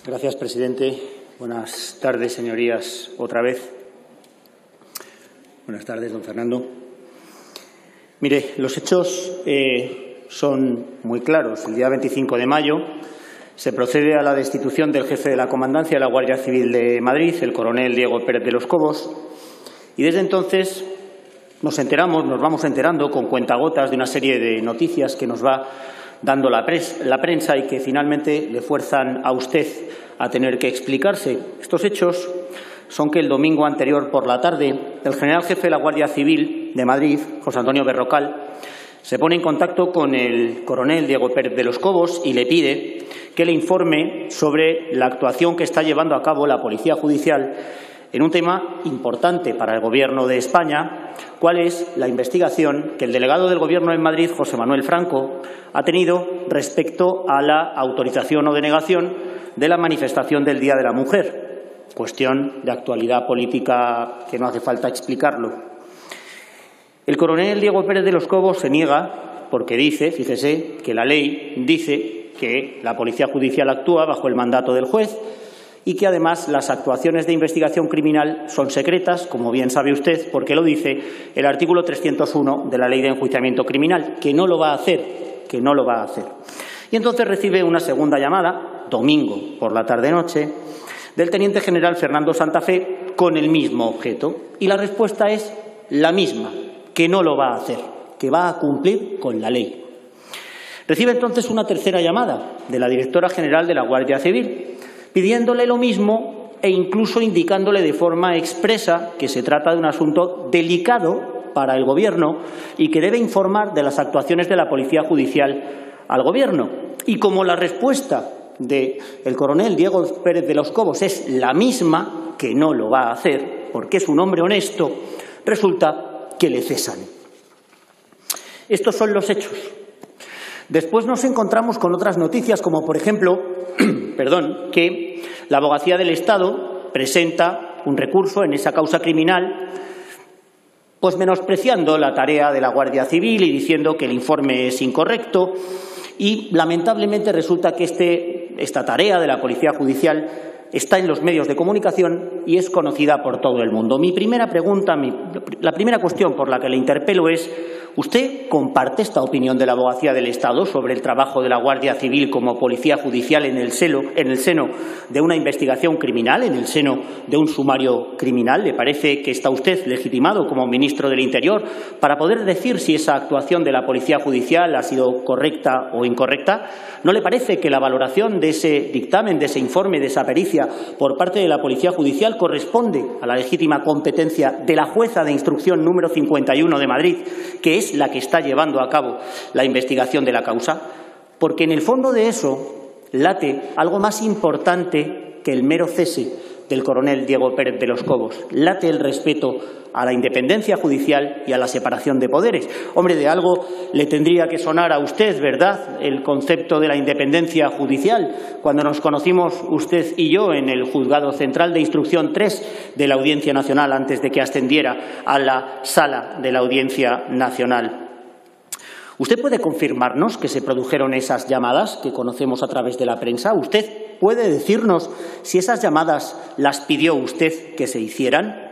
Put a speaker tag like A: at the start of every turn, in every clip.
A: Gracias, presidente. Buenas tardes, señorías, otra vez. Buenas tardes, don Fernando. Mire, los hechos son muy claros. El día 25 de mayo se procede a la destitución del jefe de la Comandancia de la Guardia Civil de Madrid, el coronel Diego Pérez de los Cobos, y desde entonces nos vamos enterando con cuentagotas de una serie de noticias que nos va dando la prensa y que finalmente le fuerzan a usted a tener que explicarse. Estos hechos son que el domingo anterior por la tarde el general jefe de la Guardia Civil de Madrid, José Antonio Berrocal, se pone en contacto con el coronel Diego Pérez de los Cobos y le pide que le informe sobre la actuación que está llevando a cabo la Policía Judicial en un tema importante para el Gobierno de España, cuál es la investigación que el delegado del Gobierno en Madrid, José Manuel Franco, ha tenido respecto a la autorización o denegación de la manifestación del Día de la Mujer, cuestión de actualidad política que no hace falta explicarlo. El coronel Diego Pérez de los Cobos se niega porque dice, fíjese, que la ley dice que la Policía Judicial actúa bajo el mandato del juez y que además las actuaciones de investigación criminal son secretas, como bien sabe usted, porque lo dice el artículo 301 de la Ley de Enjuiciamiento Criminal, que no lo va a hacer. Y entonces recibe una segunda llamada, domingo por la tarde-noche, del teniente general Fernando Santa Fe con el mismo objeto. Y la respuesta es la misma, que no lo va a hacer, que va a cumplir con la ley. Recibe entonces una tercera llamada de la directora general de la Guardia Civil, pidiéndole lo mismo e incluso indicándole de forma expresa que se trata de un asunto delicado para el Gobierno y que debe informar de las actuaciones de la Policía Judicial al Gobierno. Y como la respuesta del coronel Diego Pérez de los Cobos es la misma, que no lo va a hacer, porque es un hombre honesto, resulta que le cesan. Estos son los hechos. Después nos encontramos con otras noticias, como por ejemplo, que la Abogacía del Estado presenta un recurso en esa causa criminal, pues menospreciando la tarea de la Guardia Civil y diciendo que el informe es incorrecto, y lamentablemente resulta que esta tarea de la Policía Judicial está en los medios de comunicación y es conocida por todo el mundo. La primera cuestión por la que le interpelo es: ¿usted comparte esta opinión de la Abogacía del Estado sobre el trabajo de la Guardia Civil como Policía Judicial en el seno de una investigación criminal, en el seno de un sumario criminal? ¿Le parece que está usted legitimado como ministro del Interior para poder decir si esa actuación de la Policía Judicial ha sido correcta o incorrecta? ¿No le parece que la valoración de ese dictamen, de ese informe, de esa pericia por parte de la Policía Judicial corresponde a la legítima competencia de la jueza de instrucción número 51 de Madrid, que es la que está llevando a cabo la investigación de la causa? Porque en el fondo de eso late algo más importante que el mero cese del coronel Diego Pérez de los Cobos. Late el respeto a la independencia judicial y a la separación de poderes. Hombre, de algo le tendría que sonar a usted, ¿verdad?, el concepto de la independencia judicial. Cuando nos conocimos usted y yo en el Juzgado Central de Instrucción 3 de la Audiencia Nacional, antes de que ascendiera a la Sala de la Audiencia Nacional. ¿Usted puede confirmarnos que se produjeron esas llamadas que conocemos a través de la prensa? ¿Usted puede decirnos si esas llamadas las pidió usted que se hicieran?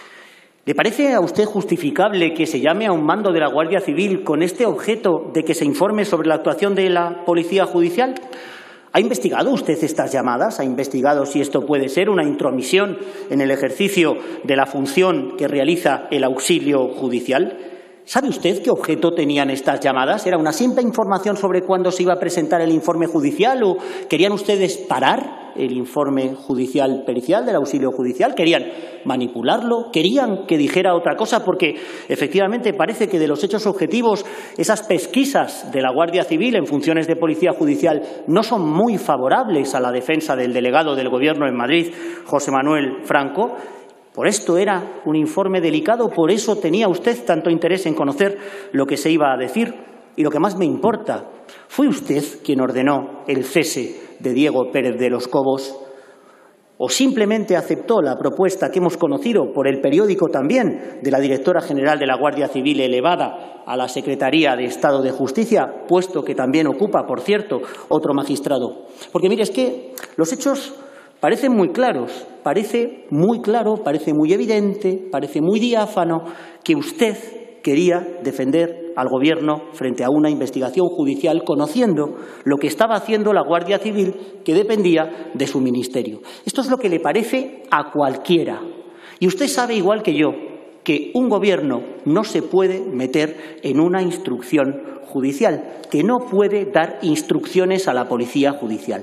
A: ¿Le parece a usted justificable que se llame a un mando de la Guardia Civil con este objeto de que se informe sobre la actuación de la Policía Judicial? ¿Ha investigado usted estas llamadas? ¿Ha investigado si esto puede ser una intromisión en el ejercicio de la función que realiza el auxilio judicial? ¿Sabe usted qué objeto tenían estas llamadas? ¿Era una simple información sobre cuándo se iba a presentar el informe judicial o querían ustedes parar el informe judicial pericial del auxilio judicial? ¿Querían manipularlo? ¿Querían que dijera otra cosa? Porque efectivamente parece que de los hechos objetivos esas pesquisas de la Guardia Civil en funciones de Policía Judicial no son muy favorables a la defensa del delegado del Gobierno en Madrid, José Manuel Franco. Por esto era un informe delicado, por eso tenía usted tanto interés en conocer lo que se iba a decir. Y lo que más me importa, ¿fue usted quien ordenó el cese de Diego Pérez de los Cobos? o simplemente aceptó la propuesta que hemos conocido por el periódico también de la directora general de la Guardia Civil elevada a la Secretaría de Estado de Justicia, puesto que también ocupa, por cierto, otro magistrado. Porque, mire, es que los hechos parecen muy claros, parece muy claro, parece muy evidente, parece muy diáfano que usted quería defender al Gobierno frente a una investigación judicial, conociendo lo que estaba haciendo la Guardia Civil, que dependía de su ministerio. Esto es lo que le parece a cualquiera. Y usted sabe, igual que yo, que un Gobierno no se puede meter en una instrucción judicial, que no puede dar instrucciones a la policía judicial.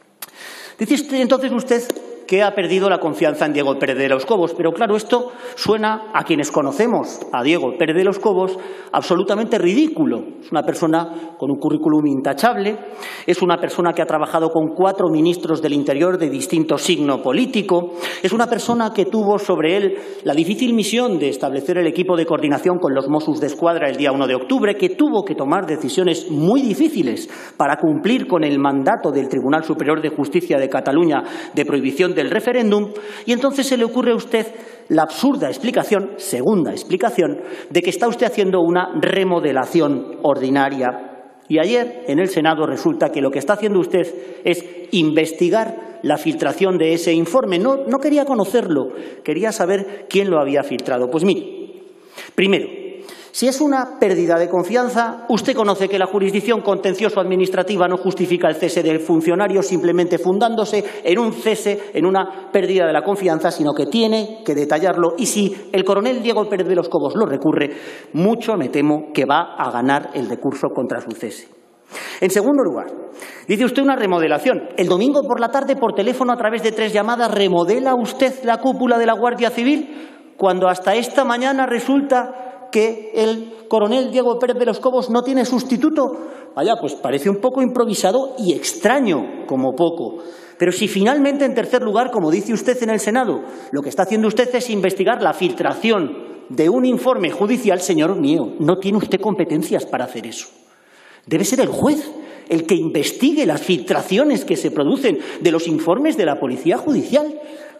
A: Dice entonces usted que ha perdido la confianza en Diego Pérez de los Cobos. Pero claro, esto suena a quienes conocemos a Diego Pérez de los Cobos absolutamente ridículo. Es una persona con un currículum intachable, es una persona que ha trabajado con 4 ministros del Interior de distinto signo político, es una persona que tuvo sobre él la difícil misión de establecer el equipo de coordinación con los Mossos d'Esquadra el día 1 de octubre, que tuvo que tomar decisiones muy difíciles para cumplir con el mandato del Tribunal Superior de Justicia de Cataluña de prohibición del referéndum, y entonces se le ocurre a usted la absurda explicación, segunda explicación, de que está usted haciendo una remodelación ordinaria. Y ayer en el Senado resulta que lo que está haciendo usted es investigar la filtración de ese informe. No quería conocerlo, quería saber quién lo había filtrado. Pues mire, primero, si es una pérdida de confianza, usted conoce que la jurisdicción contencioso-administrativa no justifica el cese del funcionario simplemente fundándose en un cese, en una pérdida de la confianza, sino que tiene que detallarlo. Y si el coronel Diego Pérez de los Cobos lo recurre, mucho me temo que va a ganar el recurso contra su cese. En segundo lugar, dice usted una remodelación. El domingo por la tarde, por teléfono, a través de 3 llamadas, ¿remodela usted la cúpula de la Guardia Civil? Cuando hasta esta mañana resulta que el coronel Diego Pérez de los Cobos no tiene sustituto. Vaya, pues parece un poco improvisado y extraño, como poco. Pero si finalmente, en tercer lugar, como dice usted en el Senado, lo que está haciendo usted es investigar la filtración de un informe judicial, señor mío, no tiene usted competencias para hacer eso. Debe ser el juez el que investigue las filtraciones que se producen de los informes de la Policía Judicial.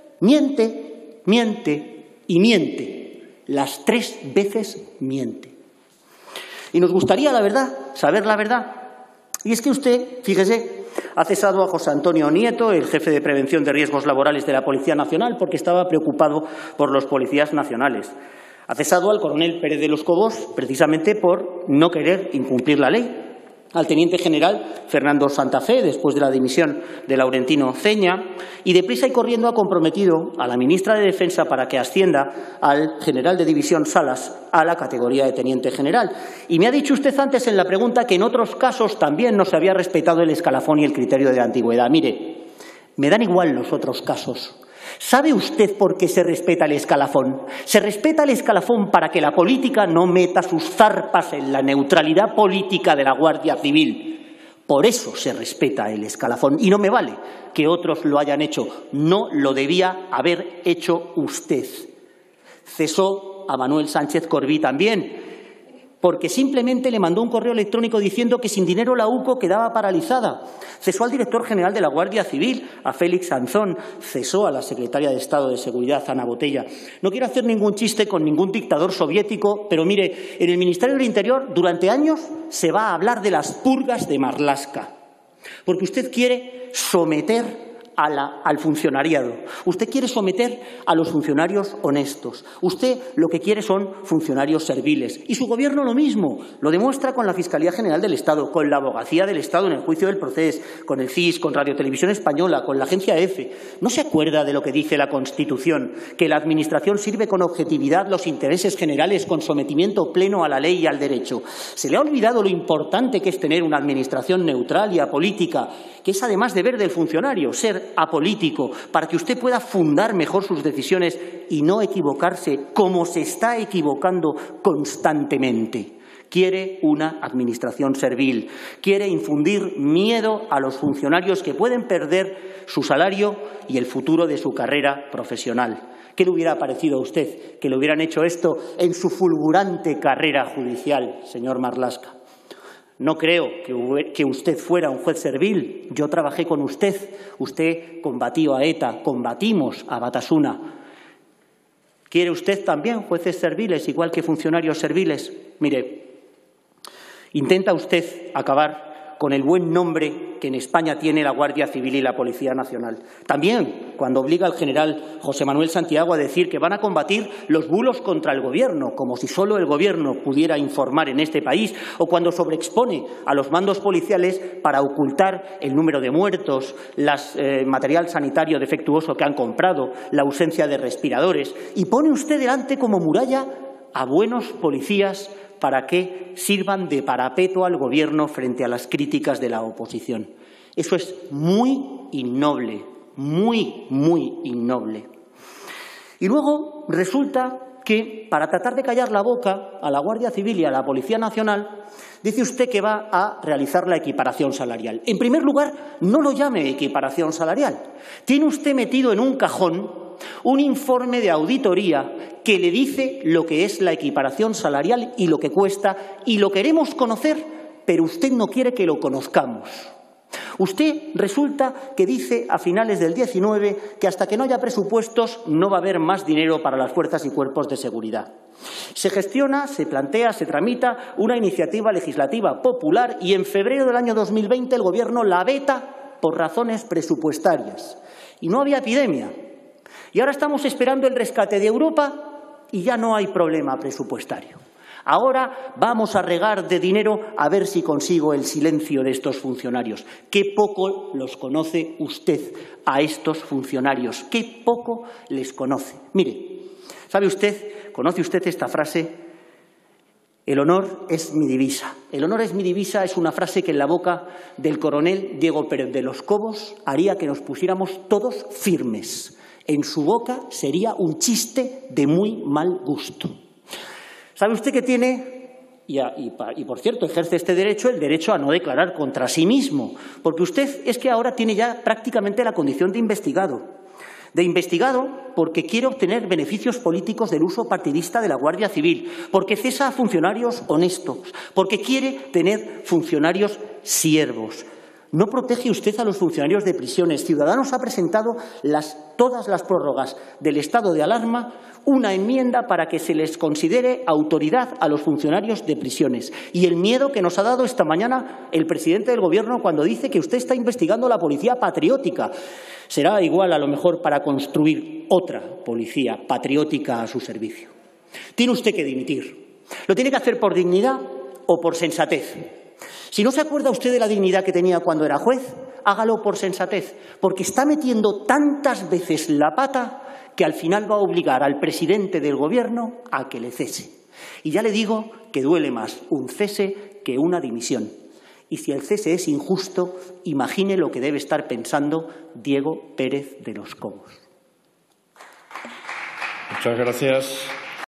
A: Miente, miente y miente. Las 3 veces miente. Y nos gustaría, la verdad, saber la verdad. Y es que usted, fíjese, ha cesado a José Antonio Nieto, el jefe de prevención de riesgos laborales de la Policía Nacional, porque estaba preocupado por los policías nacionales. Ha cesado al coronel Pérez de los Cobos precisamente por no querer incumplir la ley. Al teniente general Fernando Santa Fe, después de la dimisión de Laurentino Ceña, y deprisa y corriendo ha comprometido a la ministra de Defensa para que ascienda al general de división Salas a la categoría de teniente general. Y me ha dicho usted antes en la pregunta que en otros casos también no se había respetado el escalafón y el criterio de antigüedad. Mire, me dan igual los otros casos. ¿Sabe usted por qué se respeta el escalafón? Se respeta el escalafón para que la política no meta sus zarpas en la neutralidad política de la Guardia Civil. Por eso se respeta el escalafón. Y no me vale que otros lo hayan hecho. No lo debía haber hecho usted. Cesó a Manuel Sánchez Corbí también, porque simplemente le mandó un correo electrónico diciendo que sin dinero la UCO quedaba paralizada. Cesó al director general de la Guardia Civil, a Félix Anzón. Cesó a la secretaria de Estado de Seguridad, Ana Botella. No quiero hacer ningún chiste con ningún dictador soviético, pero mire, en el Ministerio del Interior durante años se va a hablar de las purgas de Marlaska, porque usted quiere someter al funcionariado. Usted quiere someter a los funcionarios honestos. Usted lo que quiere son funcionarios serviles. Y su Gobierno lo mismo. Lo demuestra con la Fiscalía General del Estado, con la Abogacía del Estado en el juicio del Procés, con el CIS, con Radio Televisión Española, con la agencia EFE. ¿No se acuerda de lo que dice la Constitución? Que la Administración sirve con objetividad los intereses generales, con sometimiento pleno a la ley y al derecho. ¿Se le ha olvidado lo importante que es tener una Administración neutral y apolítica, que es además deber del funcionario ser apolítico, para que usted pueda fundar mejor sus decisiones y no equivocarse como se está equivocando constantemente? Quiere una administración servil, quiere infundir miedo a los funcionarios que pueden perder su salario y el futuro de su carrera profesional. ¿Qué le hubiera parecido a usted que le hubieran hecho esto en su fulgurante carrera judicial, señor Marlaska? No creo que usted fuera un juez servil. Yo trabajé con usted. Usted combatió a ETA, combatimos a Batasuna. ¿Quiere usted también jueces serviles, igual que funcionarios serviles? Mire, intenta usted acabar con el buen nombre que en España tiene la Guardia Civil y la Policía Nacional. También cuando obliga al general José Manuel Santiago a decir que van a combatir los bulos contra el Gobierno, como si solo el Gobierno pudiera informar en este país, o cuando sobreexpone a los mandos policiales para ocultar el número de muertos, material sanitario defectuoso que han comprado, la ausencia de respiradores, y pone usted delante como muralla a buenos policías para que sirvan de parapeto al Gobierno frente a las críticas de la oposición. Eso es muy innoble, muy innoble. Y luego resulta que, para tratar de callar la boca a la Guardia Civil y a la Policía Nacional, dice usted que va a realizar la equiparación salarial. En primer lugar, no lo llame equiparación salarial. Tiene usted metido en un cajón un informe de auditoría que le dice lo que es la equiparación salarial y lo que cuesta, y lo queremos conocer, pero usted no quiere que lo conozcamos. Usted resulta que dice a finales del 19 que hasta que no haya presupuestos no va a haber más dinero para las fuerzas y cuerpos de seguridad. Se gestiona, se plantea, se tramita una iniciativa legislativa popular y en febrero del año 2020 el Gobierno la veta por razones presupuestarias. Y no había epidemia. Y ahora estamos esperando el rescate de Europa y ya no hay problema presupuestario. Ahora vamos a regar de dinero a ver si consigo el silencio de estos funcionarios. Qué poco los conoce usted a estos funcionarios, qué poco les conoce. Mire, ¿sabe usted, conoce usted esta frase? El honor es mi divisa. El honor es mi divisa es una frase que en la boca del coronel Diego Pérez de los Cobos haría que nos pusiéramos todos firmes. En su boca sería un chiste de muy mal gusto. ¿Sabe usted que tiene, y por cierto, ejerce este derecho, el derecho a no declarar contra sí mismo? Porque usted es que ahora tiene ya prácticamente la condición de investigado. De investigado porque quiere obtener beneficios políticos del uso partidista de la Guardia Civil, porque cesa a funcionarios honestos, porque quiere tener funcionarios siervos. ¿No protege usted a los funcionarios de prisiones? Ciudadanos ha presentado todas las prórrogas del estado de alarma, una enmienda para que se les considere autoridad a los funcionarios de prisiones. Y el miedo que nos ha dado esta mañana el presidente del Gobierno cuando dice que usted está investigando la policía patriótica. Será igual a lo mejor para construir otra policía patriótica a su servicio. Tiene usted que dimitir. Lo tiene que hacer por dignidad o por sensatez. Si no se acuerda usted de la dignidad que tenía cuando era juez, hágalo por sensatez, porque está metiendo tantas veces la pata que al final va a obligar al presidente del Gobierno a que le cese. Y ya le digo que duele más un cese que una dimisión. Y si el cese es injusto, imagine lo que debe estar pensando Diego Pérez de los Cobos.
B: Muchas gracias.